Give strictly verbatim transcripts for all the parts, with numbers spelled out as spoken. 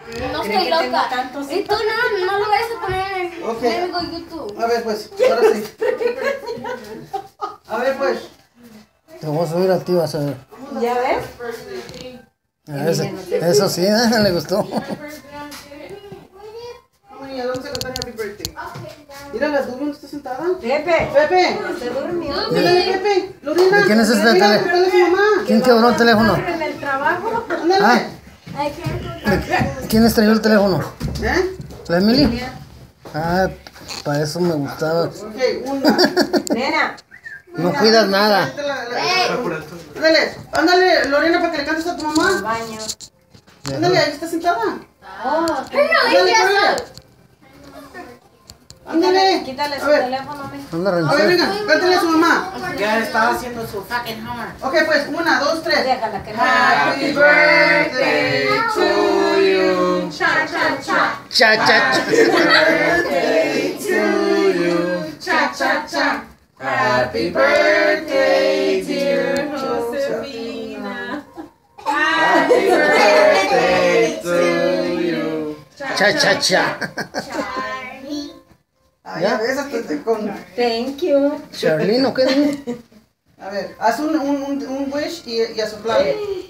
No estoy loca. Y tú no, no lo vayas a poner en okay. en YouTube. A ver pues, ahora sí. A ver pues. Te voy a subir a ti, vas a ver. ¿Ya ves? Ese, eso sí, ¿eh? Le gustó. Mira, vamos a cantar Happy Birthday. Mira, la Dubi, ¿dónde está sentada? Pepe. Pepe. Se durmió. Mírale, Pepe. Lorena. ¿De quién es este Mira, teléfono? mira, su mamá. ¿Quién quebró el teléfono? En el trabajo. Ándale. Ah, ¿quién estrelló el teléfono? ¿Eh? ¿La Emily? Ah, para eso me gustaba. Ok, una. Nena. No cuidas nada. Ándale, ándale, Lorena, para que le cantes a tu mamá. Baño. Ándale, ahí está sentada. Oh, Pero no, Ándale, ya córrele. Ándale. quítale su A ver. teléfono, mijo. Anda, A ver, Renzo. venga, cántale a su mamá. Ya estaba haciendo su fucking homework. Ok, pues, una, dos, tres. Déjala que no. Happy birthday to you. Cha, cha, cha. Cha, cha, cha. Birthday to you. Cha, cha, cha. Happy birthday, dear Josefina. Happy birthday to you. Cha, cha, cha. Ay, a ver, hasta te con... Thank you. Charlene, ¿o qué? A ver, haz un, un, un, un wish y, y a soplar.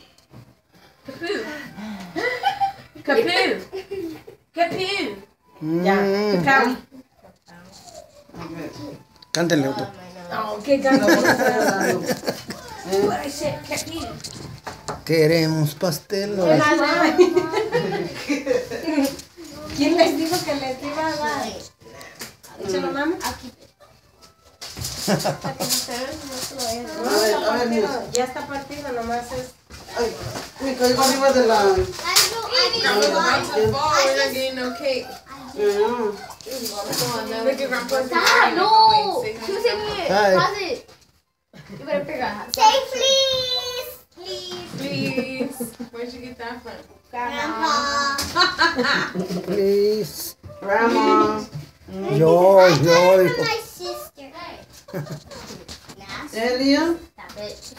Capú. Capú. Ya. Mm, Cam. A ver. cántale otro. No, qué No, canción. no estoy hablando. Queremos pastel. ¿Quién les dijo que les iba a dar? Échalo, mamá. Aquí. A ver, a ver, mira. Ya está partido, nomás es. Ay, me caigo arriba de la... Ah, no. You say me. Hi. Pause it. You better figure out. Say please. Please. Please. Where'd you get that from? Grandpa. Please. Grandma. Yo, yo, dijo. My sister. Elia. That bitch.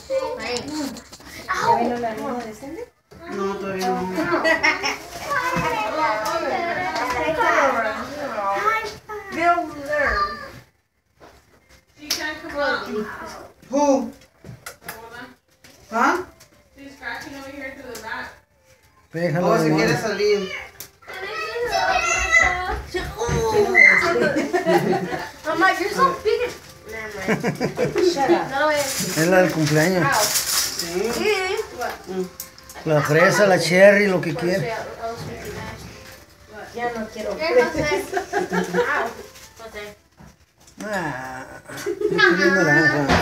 ¿Ya vino la niña de Cindy? No, todavía no. She can't come out. Who? Hold on. ¿Ah? She's scratching over here to the back. Déjalo Oh, de se quiere modo. salir. I'm like, you're so big. Shut up. No lo voy a decir. Es la del cumpleaños. Sí. La fresa, la cherry, lo que quiere. Ya no quiero. José. Ah, qué naranja.